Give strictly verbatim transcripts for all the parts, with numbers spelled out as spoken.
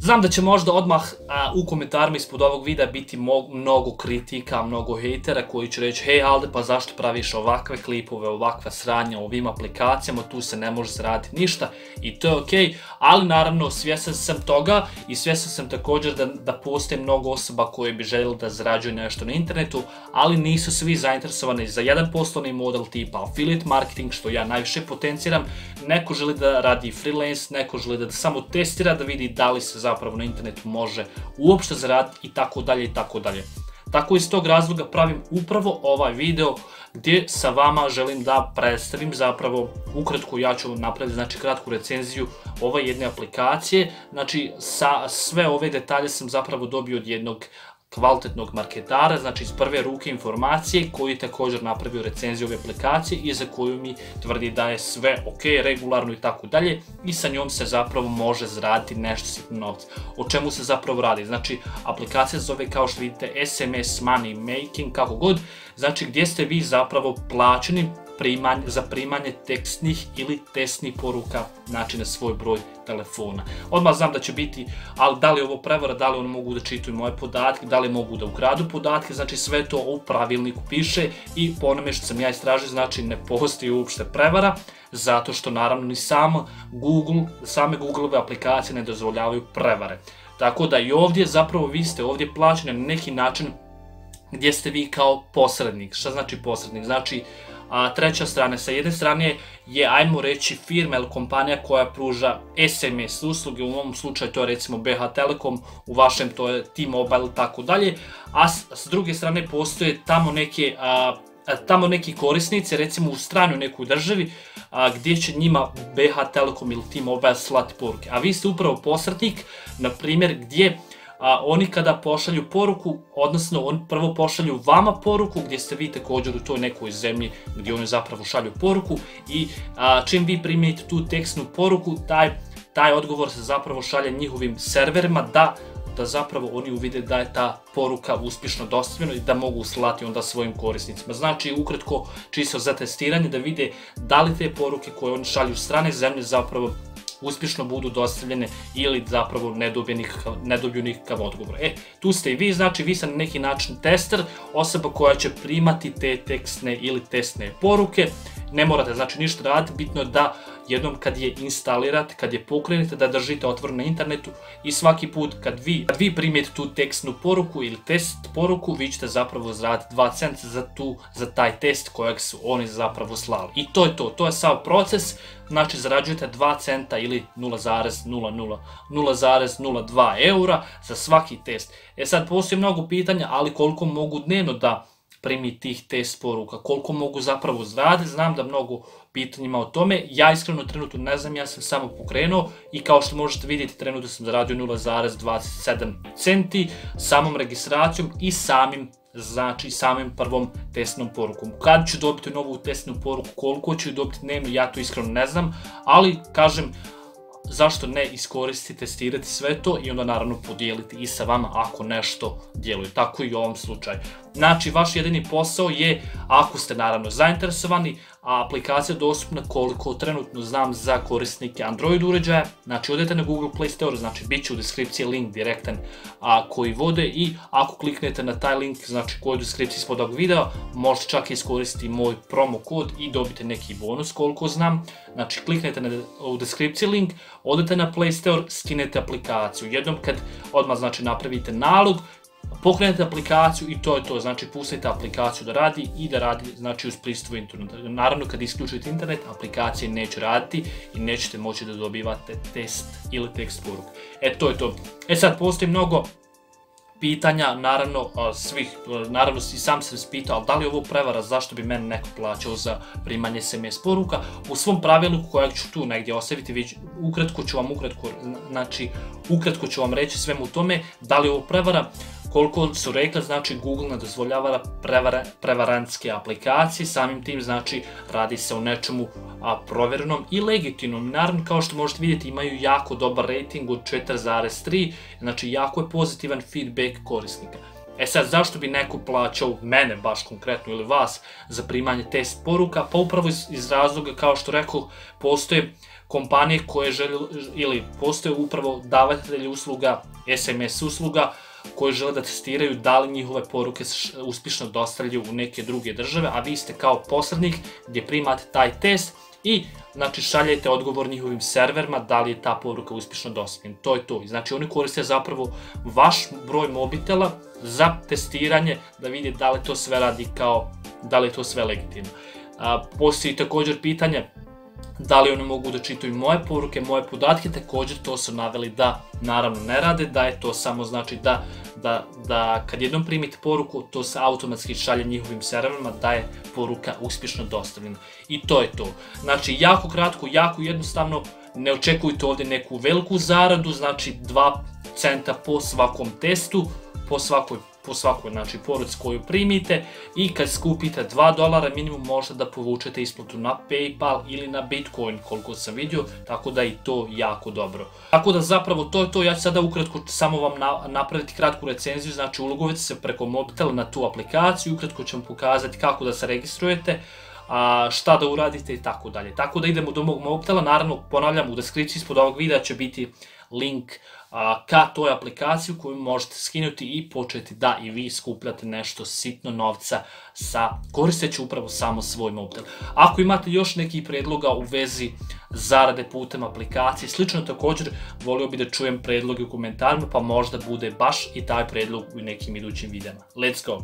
Znam da će možda odmah a, u komentarima ispod ovog videa biti mo mnogo kritika, mnogo hejtera koji će reći hej Alde, pa zašto praviš ovakve klipove, ovakva sranja ovim aplikacijama, tu se ne može zaraditi ništa i to je okej, ali naravno svjestan sam toga i svjestan sam također da, da postoje mnogo osoba koje bi željeli da zarađuju nešto na internetu, ali nisu svi zainteresovani za jedan poslovni model tipa affiliate marketing, što ja najviše potenciram. Neko želi da radi freelance, neko želi da samo testira, da vidi da li se zapravo na internetu može uopšte zaraditi i tako dalje i tako dalje. Tako iz tog razloga pravim upravo ovaj video gdje sa vama želim da predstavim zapravo ukratko, ja ću napraviti znači kratku recenziju ove jedne aplikacije. Znači sa sve ove detalje sam zapravo dobio od jednog kvalitetnog marketara, znači iz prve ruke informacije, koji je također napravio recenziju ove aplikacije i za koju mi tvrdi da je sve ok, regularno i tako dalje i sa njom se zapravo može zaraditi nešto sitno novca. O čemu se zapravo radi? Znači aplikacija se zove, kao što vidite, S M S Money Making, kako god, znači gdje ste vi zapravo plaćeni primanje, za primanje tekstnih ili testnih poruka, znači na svoj broj telefona. Odmah znam da će biti, ali da li je ovo prevara, da li oni mogu da čitaju moje podatke, da li mogu da ukradu podatke, znači sve to u pravilniku piše i po onome što sam ja istražio, znači ne postoji uopšte prevara, zato što naravno ni sam Google, same Googleove aplikacije ne dozvoljavaju prevare. Tako da i ovdje zapravo vi ste ovdje plaćeni na neki način gdje ste vi kao posrednik. Šta znači posrednik? Znači a treća strana, sa jedne strane je, ajmo reći, firma ili kompanija koja pruža S M S usluge, u ovom slučaju to je recimo B H Telekom, u vašem to je T-Mobile i tako dalje, a s, s druge strane postoje tamo neke, a, tamo neki korisnici, recimo u stranoj nekoj državi, a, gdje će njima B H Telekom ili T-Mobile slati poruke, a vi ste upravo posrednik, na primjer, gdje A oni kada pošalju poruku, odnosno oni prvo pošalju vama poruku gdje ste vi također u toj nekoj zemlji gdje oni zapravo šalju poruku i a, čim vi primite tu tekstnu poruku, taj, taj odgovor se zapravo šalje njihovim serverima da, da zapravo oni uvide da je ta poruka uspješno dostavljena i da mogu slati onda svojim korisnicima. Znači ukratko čisto za testiranje da vide da li te poruke koje oni šalju strane zemlje zapravo uspješno budu dostavljene ili zapravo ne dobiju nikakav, ne dobiju nikakav odgovor. E, tu ste i vi, znači vi ste na neki način tester, osoba koja će primati te tekstne ili testne poruke. Ne morate znači ništa raditi, bitno je da jednom kad je instalirate, kad je pokrenete, da držite otvoreno na internetu i svaki put kad vi, kad vi primijete tu tekstnu poruku ili test poruku, vi ćete zapravo zaraditi dva centa za, tu, za taj test kojeg su oni zapravo slali. I to je to, to je sav proces, znači zarađujete dva centa ili nula zarez nula dva eura za svaki test. E sad postoji mnogo pitanja, ali koliko mogu dnevno da primi tih test poruka, koliko mogu zapravo zaraditi, znam da mnogo pitanjima o tome, ja iskreno trenutno ne znam, ja sam samo pokrenuo i kao što možete vidjeti trenutno sam zaradio nula zarez dvadeset sedam centi samom registracijom i samim, znači samim prvom testnom porukom. Kad ću dobiti novu testnu poruku, koliko ću dobiti dnevno, ja to iskreno ne znam, ali kažem, zašto ne iskoristiti, testirati sve to i onda naravno podijeliti i sa vama ako nešto djeluje, tako i u ovom slučaju. Znači vaš jedini posao je, ako ste naravno zainteresovani, a aplikacija je dostupna koliko trenutno znam za korisnike Android uređaja, znači odete na Google Play Store, znači bit će u deskripciji link direktan a, koji vode i ako kliknete na taj link, znači koji je u deskripciji ispod ovog videa, možete čak iskoristiti moj promo kod i dobiti neki bonus koliko znam. Znači kliknete na, u deskripciji link, odete na Play Store, skinete aplikaciju. Jednom kad odmah znači napravite nalog, pokrenete aplikaciju i to je to, znači pustite aplikaciju da radi i da radi znači uz pristup internetu. Naravno kad isključite internet, aplikacije neće raditi i nećete moći da dobivate test ili tekst poruku. E to je to. E sad postoji mnogo pitanja, naravno svih, naravno i sam sam se pitao, da li je ovo prevara, zašto bi mene neko plaćao za primanje S M S poruka. U svom pravilniku kojeg ću tu negdje ostaviti, vi, ukratko ću vam ukratko, znači ukratko ću vam reći svemu tome, da li je ovo prevara. Koliko su rekli, znači Google ne dozvoljava prevara, prevarantske aplikacije, samim tim znači radi se o nečemu a, provjerenom i legitimnom. Naravno, kao što možete vidjeti, imaju jako dobar rating od četiri zarez tri, znači jako je pozitivan feedback korisnika. E sad, zašto bi neko plaćao mene, baš konkretno, ili vas, za primanje test poruka? Pa upravo iz, iz razloga, kao što rekao, postoje kompanije koje žele, ili postoje upravo davatelji usluga, S M S usluga, koji žele da testiraju da li njihove poruke uspješno dostavljaju u neke druge države, a vi ste kao posrednik gdje primate taj test i znači šaljete odgovor njihovim serverima da li je ta poruka uspješno dostavljena. To je to. Znači oni koriste zapravo vaš broj mobitela za testiranje da vidi da li to sve radi kao, da li je to sve legitimno. Postoji također pitanje da li oni mogu da čitaju moje poruke, moje podatke, također to su naveli da naravno ne rade, da je to samo znači da, da, da kad jednom primite poruku, to se automatski šalje njihovim serverima da je poruka uspješno dostavljena. I to je to. Znači jako kratko, jako jednostavno, ne očekujte ovdje neku veliku zaradu, znači dva centa po svakom testu, po svakoj po svakoj znači, poruci koju primite i kad skupite dva dolara minimum možete da povučete isplatu na PayPal ili na Bitcoin koliko sam vidio, tako da i to jako dobro. Tako da zapravo to je to, ja ću sada ukratko samo vam na, napraviti kratku recenziju, znači ulogovite se preko mobitela na tu aplikaciju, ukratko ću vam pokazati kako da se registrujete, a, šta da uradite i tako dalje. Tako da idemo do mog mobitela, naravno ponavljam u deskripciji ispod ovog videa će biti link a, ka toj aplikaciji koju možete skinuti i početi da i vi skupljate nešto sitno novca sa koristeći upravo samo svoj mobitel. Ako imate još nekih predloga u vezi zarade putem aplikacije, slično također volio bih da čujem predloge u komentarima pa možda bude baš i taj predlog u nekim idućim videama. Let's go!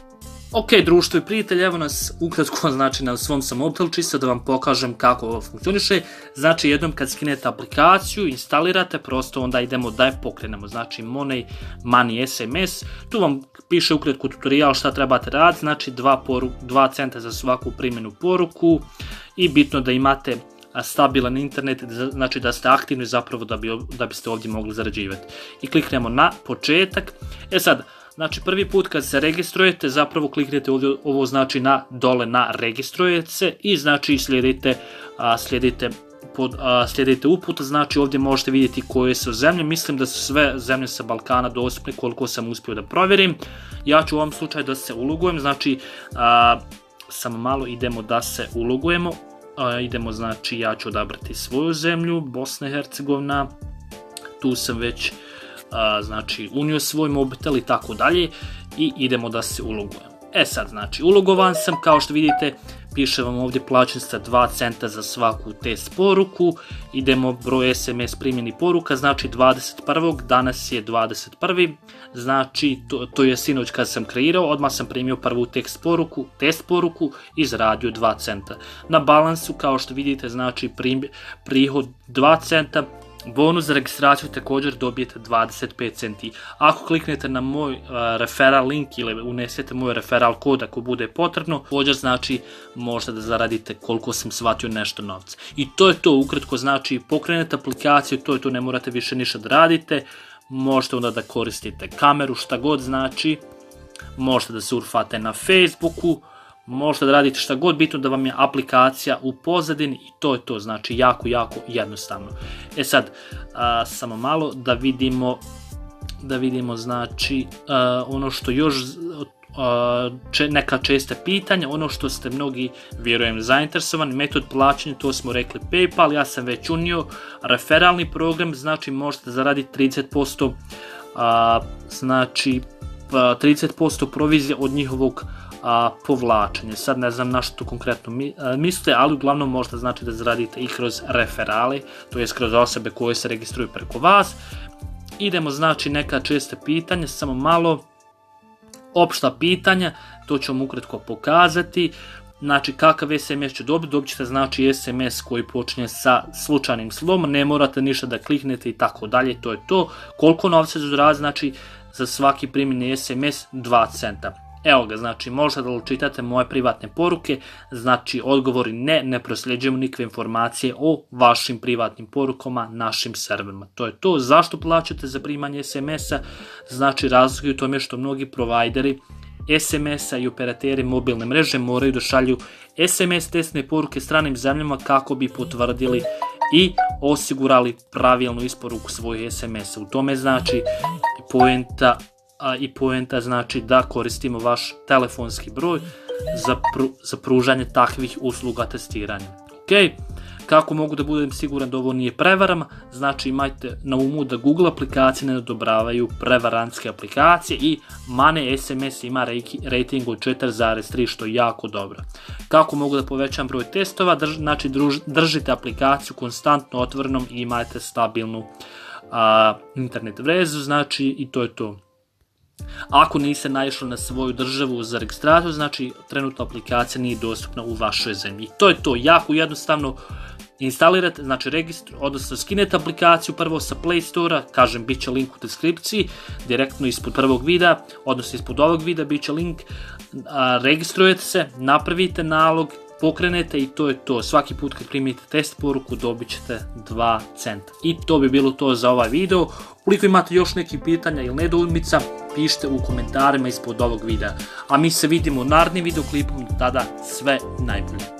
Ok, društvo i prijatelji, evo nas ukratko znači na svom sam mobitelu, čisto da vam pokažem kako ovo funkcioniše. Znači jednom kad skinete aplikaciju, instalirate, prosto onda idemo da je pokrenemo. Znači Money, Money S M S, tu vam piše ukratko tutorial šta trebate raditi, znači dva centa za svaku primjenu poruku i bitno da imate stabilan internet, znači da ste aktivni zapravo da, bi, da biste ovdje mogli zarađivati. I kliknemo na početak. E sad, znači prvi put kad se registrujete zapravo kliknete ovdje, ovo znači na dole na registrujete se i znači slijedite, a, slijedite, pod, a, slijedite upute, znači ovdje možete vidjeti koje su zemlje, mislim da su sve zemlje sa Balkana dostupne koliko sam uspio da provjerim. Ja ću u ovom slučaju da se ulogujem, znači a, samo malo idemo da se ulogujemo, a, idemo znači ja ću odabrati svoju zemlju, Bosna i Hercegovina, tu sam već A, znači unio svoj mobitel i tako dalje i idemo da se ulogujem. E sad znači ulogovan sam, kao što vidite piše vam ovdje plaćen sa dva centa za svaku test poruku, idemo broj S M S primjeni poruka, znači dvadeset prvog danas je dvadeset prvi znači to, to je sinoć kad sam kreirao, odmah sam primio prvu tekst poruku, test poruku i zaradio dva centa. Na balansu kao što vidite znači prim, prihod dva centa, bonus za registraciju također dobijete dvadeset pet centi. Ako kliknete na moj uh, referral link ili unesete moj referral kod ako bude potrebno, također znači možete da zaradite koliko sam shvatio nešto novca. I to je to ukratko, znači pokrenete aplikaciju, to je to, ne morate više ništa da radite, možete onda da koristite kameru, šta god znači, možete da surfate na Facebooku, možete da radite šta god, bitno da vam je aplikacija u pozadini i to je to, znači jako, jako jednostavno. E sad, a, samo malo da vidimo, da vidimo znači a, ono što još, a, če, neka česta pitanja, ono što ste mnogi, vjerujem, zainteresovani, metod plaćanja, to smo rekli PayPal, ja sam već unio, referalni program, znači možete zaraditi trideset posto, a, znači trideset posto provizije od njihovog a, povlačenje. Sad ne znam na što konkretno mi, a, mislite, ali uglavnom možete znači da zaradite i kroz referale, to je kroz osobe koje se registruju preko vas. Idemo znači neka česta pitanja, samo malo opšta pitanja, to ću vam ukratko pokazati. Znači kakav S M S će dobiti, dobit ćete znači S M S koji počinje sa slučajnim slovom, ne morate ništa da kliknete i tako dalje, to je to. Koliko novca zaraditi, znači za svaki primljeni S M S dva centa. Evo ga, znači možete da čitate moje privatne poruke, znači odgovori ne, ne prosljeđujemo nikakve informacije o vašim privatnim porukama našim serverima. To je to. Zašto plaćate za primanje S M S-a? Znači razlog u tome što mnogi provajderi S M S-a i operateri mobilne mreže moraju da šalju S M S testne poruke stranim zemljama kako bi potvrdili i osigurali pravilnu isporuku svojih S M S-a. U tome znači poenta a i poenta znači da koristimo vaš telefonski broj za, pru, za pružanje takvih usluga testiranja. Ok, kako mogu da budem siguran da ovo nije prevaram? Znači imajte na umu da Google aplikacije ne odobravaju prevarantske aplikacije i Money S M S ima rating od četiri zarez tri, što je jako dobro. Kako mogu da povećam broj testova? Drž, znači druž, držite aplikaciju konstantno otvorenom i imajte stabilnu a, internet vezu, znači i to je to. Ako niste naišli na svoju državu za registraciju, znači trenutno aplikacija nije dostupna u vašoj zemlji. To je to, jako jednostavno instalirate, znači registru, odnosno skinete aplikaciju prvo sa Play Store-a, kažem bit će link u deskripciji, direktno ispod prvog videa, odnosno ispod ovog videa bit će link, a, registrujete se, napravite nalog, pokrenete i to je to. Svaki put kad primite test poruku dobit ćete dva centa. I to bi bilo to za ovaj video. Ukoliko imate još nekih pitanja ili nedoumica, pišite u komentarima ispod ovog videa. A mi se vidimo u narednim videoklipom, tada sve najbolje.